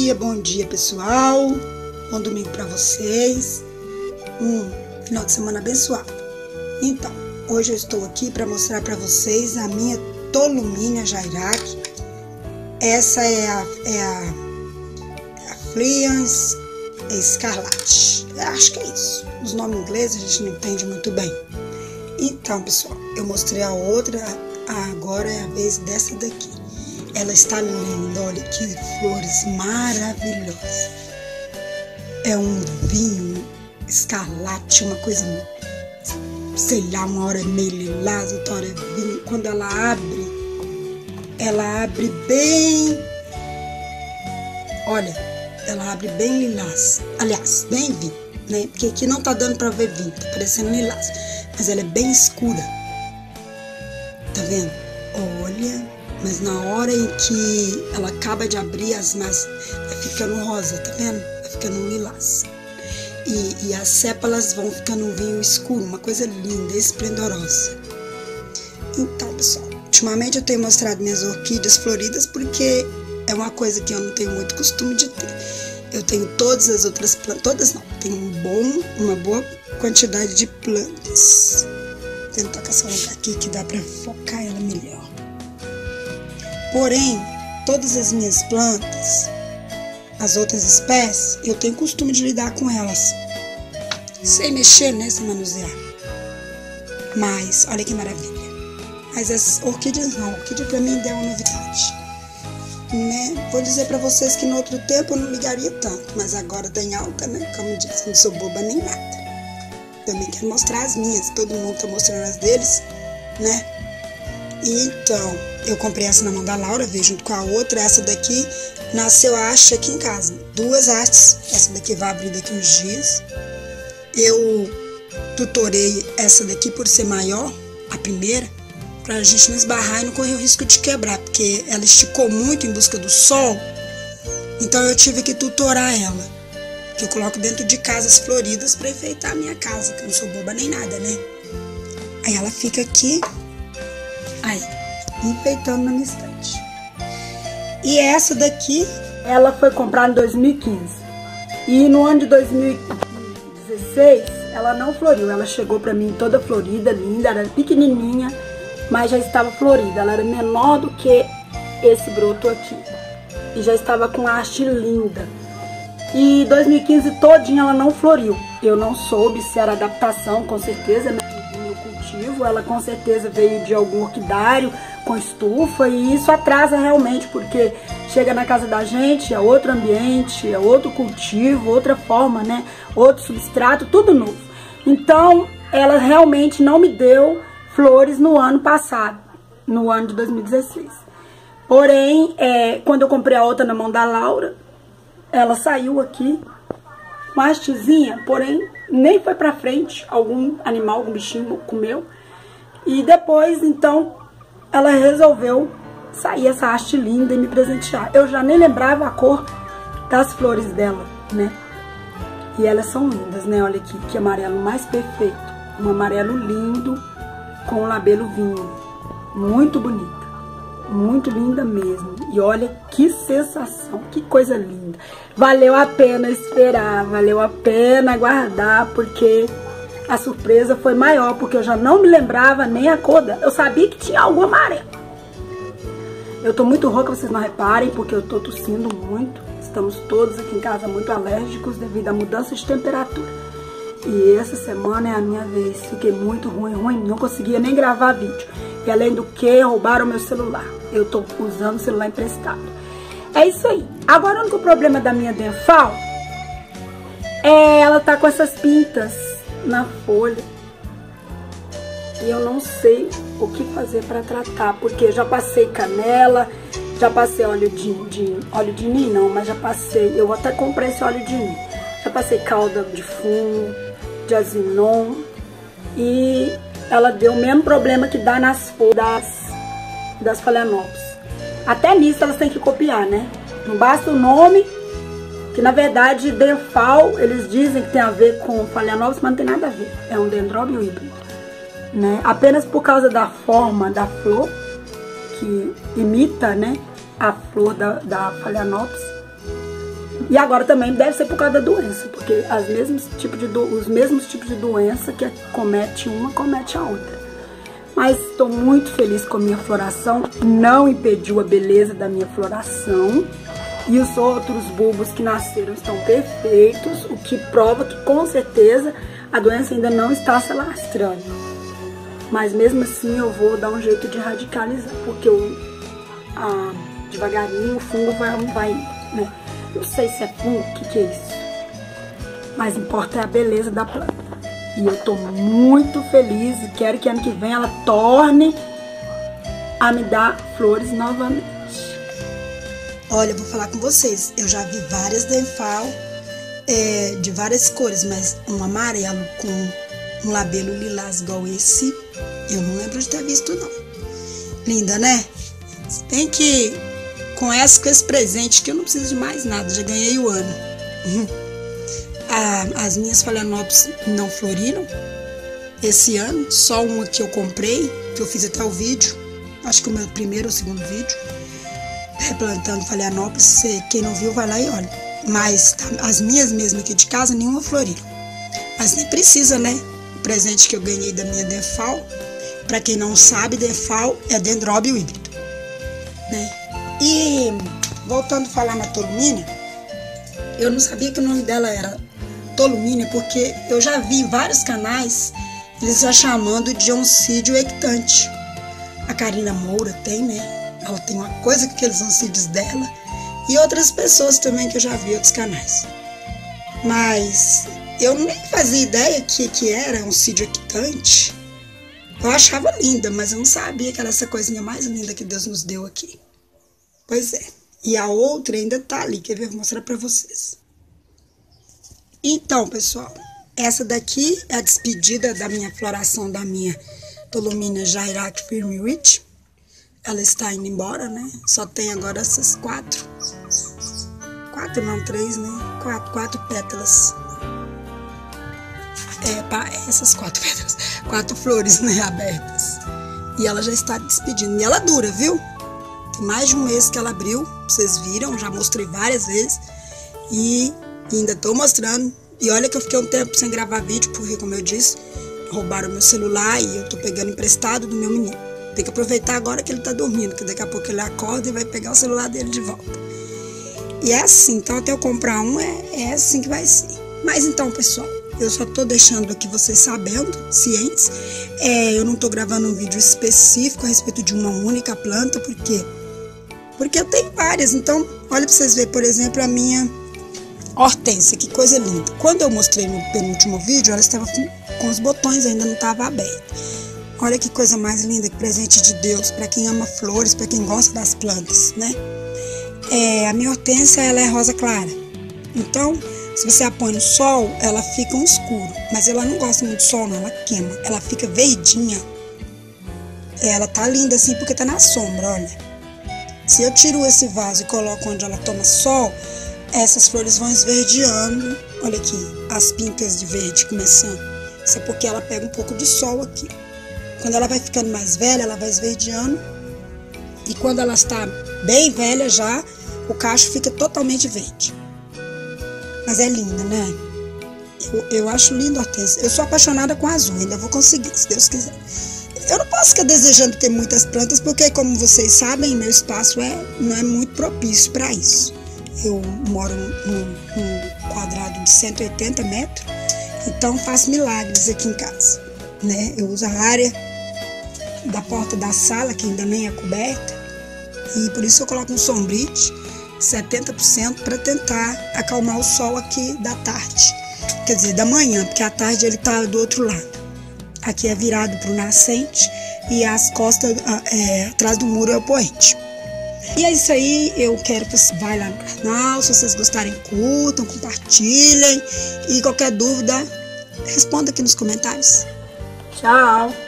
bom dia pessoal, bom domingo para vocês, final de semana abençoado. Então, hoje eu estou aqui para mostrar para vocês a minha Tolumínia Jairac. Essa é a Fleance Escarlate, acho que é isso, os nomes ingleses a gente não entende muito bem. Então pessoal, eu mostrei a outra, agora é a vez dessa daqui. Ela está linda, olha que flores maravilhosas. É um vinho escarlate, uma coisa, sei lá, uma hora é meio lilás, outra hora é vinho. Quando ela abre bem, olha, ela abre bem lilás. Aliás, bem vinho, né? Porque aqui não tá dando pra ver vinho, tá parecendo lilás. Mas ela é bem escura. Tá vendo? Olha. Mas na hora em que ela acaba de abrir, as massas vai ficando rosa, tá vendo? Vai ficando um lilás. E as sépalas vão ficando um vinho escuro, uma coisa linda, esplendorosa. Então, pessoal, ultimamente eu tenho mostrado minhas orquídeas floridas porque é uma coisa que eu não tenho muito costume de ter. Eu tenho todas as outras plantas, todas não, tenho uma boa quantidade de plantas. Vou tentar caçar um lugar aqui que dá pra focar ela melhor. Porém, todas as minhas plantas, as outras espécies, eu tenho costume de lidar com elas sem mexer, né, sem manusear. Mas, olha que maravilha. Mas as orquídeas não, a orquídea pra mim deu uma novidade, né? Vou dizer pra vocês que no outro tempo eu não ligaria tanto, mas agora tá em alta, né? Como eu disse, não sou boba nem nada. Também quero mostrar as minhas, todo mundo tá mostrando as deles, né? Então, eu comprei essa na mão da Laura, veio junto com a outra. Essa daqui nasceu a haste aqui em casa. Duas hastes, essa daqui vai abrir daqui uns dias. Eu tutorei essa daqui por ser maior, a primeira, pra gente não esbarrar e não correr o risco de quebrar, porque ela esticou muito em busca do sol, então eu tive que tutorar ela, que eu coloco dentro de casas floridas pra enfeitar a minha casa, que eu não sou boba nem nada, né? Aí ela fica aqui, aí, enfeitando na minha estante. E essa daqui, ela foi comprada em 2015. E no ano de 2016, ela não floriu. Ela chegou pra mim toda florida, linda, era pequenininha, mas já estava florida. Ela era menor do que esse broto aqui. E já estava com a haste linda. E 2015 todinha ela não floriu. Eu não soube se era adaptação, com certeza, né? Ela com certeza veio de algum orquidário com estufa, e isso atrasa realmente, porque chega na casa da gente, é outro ambiente, é outro cultivo, outra forma, né? Outro substrato, tudo novo. Então, ela realmente não me deu flores no ano passado, no ano de 2016. Porém, quando eu comprei a outra na mão da Laura, ela saiu aqui, uma hastezinha, porém nem foi pra frente, algum animal, algum bichinho comeu. E depois, então, ela resolveu sair essa haste linda e me presentear. Eu já nem lembrava a cor das flores dela, né? E elas são lindas, né? Olha aqui, que amarelo mais perfeito. Um amarelo lindo com um labelo vinho. Muito bonita. Muito linda mesmo. E olha que sensação, que coisa linda. Valeu a pena esperar, valeu a pena aguardar, porque a surpresa foi maior, porque eu já não me lembrava nem a cor dela. Eu sabia que tinha algo amarelo. Eu tô muito rouca, vocês não reparem, porque eu tô tossindo muito. Estamos todos aqui em casa muito alérgicos devido à mudança de temperatura. E essa semana é a minha vez. Fiquei muito ruim, não conseguia nem gravar vídeo. E além do que, roubaram meu celular. Eu tô usando o celular emprestado. É isso aí. Agora o único problema da minha Denfal é ela tá com essas pintas na folha. E eu não sei o que fazer para tratar, porque eu já passei canela, já passei óleo de nim não, mas já passei, eu até comprei esse óleo de nim. Já passei calda de fumo, de azinon, e ela deu o mesmo problema que dá nas folhas das phalaenopsis. Até nisso elas têm que copiar, né? Não basta o nome, que na verdade Denfal, eles dizem que tem a ver com phalaenopsis, mas não tem nada a ver. É um dendróbio híbrido, né? Apenas por causa da forma da flor, que imita, né, a flor da phalaenopsis, E agora também deve ser por causa da doença, porque os mesmos tipos de doença que comete uma, comete a outra. Mas estou muito feliz com a minha floração, não impediu a beleza da minha floração. E os outros bulbos que nasceram estão perfeitos, o que prova que com certeza a doença ainda não está se alastrando. Mas mesmo assim eu vou dar um jeito de radicalizar, porque devagarinho o fungo vai, né? Não sei se é fungo, o que é isso. Mas importa é a beleza da planta. E eu tô muito feliz e quero que ano que vem ela torne a me dar flores novamente. Olha, eu vou falar com vocês, eu já vi várias Denfal de várias cores, mas um amarelo com um labelo lilás igual esse, eu não lembro de ter visto não. Linda, né? Tem que, com esse presente que eu não preciso de mais nada, já ganhei o ano. As minhas Phalaenopsis não floriram esse ano, só uma que eu comprei, que eu fiz até o vídeo, acho que o meu primeiro ou segundo vídeo, replantando Phalaenopsis. Quem não viu vai lá e olha. Mas as minhas mesmo aqui de casa, nenhuma floriram. Mas nem precisa, né? O presente que eu ganhei da minha Denfal, pra quem não sabe, Denfal é dendróbio híbrido, né? E voltando a falar na Tolumina, eu não sabia que o nome dela era Tolumina, porque eu já vi em vários canais eles já chamando de oncídio ectante. A Karina Moura tem, né? Ela tem uma coisa com aqueles oncídios dela. E outras pessoas também que eu já vi em outros canais. Mas eu nem fazia ideia que era oncídio ectante. Eu achava linda, mas eu não sabia que era essa coisinha mais linda que Deus nos deu aqui. Pois é. E a outra ainda tá ali, quer ver? Vou mostrar pra vocês. Então, pessoal, essa daqui é a despedida da minha floração da minha Tolumina Jairac Firme Rich. Ela está indo embora, né? Só tem agora essas quatro, não, três, né? Quatro pétalas. Essas quatro pétalas, 4 flores, né, abertas. E ela já está despedindo. E ela dura, viu? Tem mais de um mês que ela abriu, vocês viram, já mostrei várias vezes. E ainda estou mostrando. E olha que eu fiquei um tempo sem gravar vídeo, porque, como eu disse, roubaram meu celular e eu tô pegando emprestado do meu menino. Tem que aproveitar agora que ele tá dormindo, que daqui a pouco ele acorda e vai pegar o celular dele de volta. E é assim, então até eu comprar um, é assim que vai ser. Mas então, pessoal, eu só tô deixando aqui vocês sabendo, cientes. Eu não tô gravando um vídeo específico a respeito de uma única planta, por quê? Porque eu tenho várias. Então, olha pra vocês verem, por exemplo, a minha hortênsia, que coisa linda. Quando eu mostrei no penúltimo vídeo, ela estava com os botões, ainda não estava aberta. Olha que coisa mais linda, que presente de Deus, para quem ama flores, para quem gosta das plantas, né? A minha hortênsia, ela é rosa clara. Então, se você a põe no sol, ela fica um escuro. Mas ela não gosta muito do sol, não, ela queima. Ela fica verdinha. Ela tá linda assim porque tá na sombra, olha. Se eu tiro esse vaso e coloco onde ela toma sol, essas flores vão esverdeando. Olha aqui, as pintas de verde começando. Isso é porque ela pega um pouco de sol aqui. Quando ela vai ficando mais velha, ela vai esverdeando. E quando ela está bem velha já, o cacho fica totalmente verde. Mas é linda, né? Eu acho linda a hortênsia. Eu sou apaixonada com azul, ainda vou conseguir, se Deus quiser. Eu não posso ficar desejando ter muitas plantas, porque, como vocês sabem, meu espaço não é muito propício para isso. Eu moro num quadrado de 180 metros, então faço milagres aqui em casa, né? Eu uso a área da porta da sala, que ainda nem é coberta, e por isso eu coloco um sombrite 70% para tentar acalmar o sol aqui da tarde, quer dizer, da manhã, porque à tarde ele tá do outro lado. Aqui é virado para o nascente e as costas atrás do muro é o poente. E é isso aí, eu quero que você vá lá no canal, se vocês gostarem, curtam, compartilhem, e qualquer dúvida, responda aqui nos comentários. Tchau!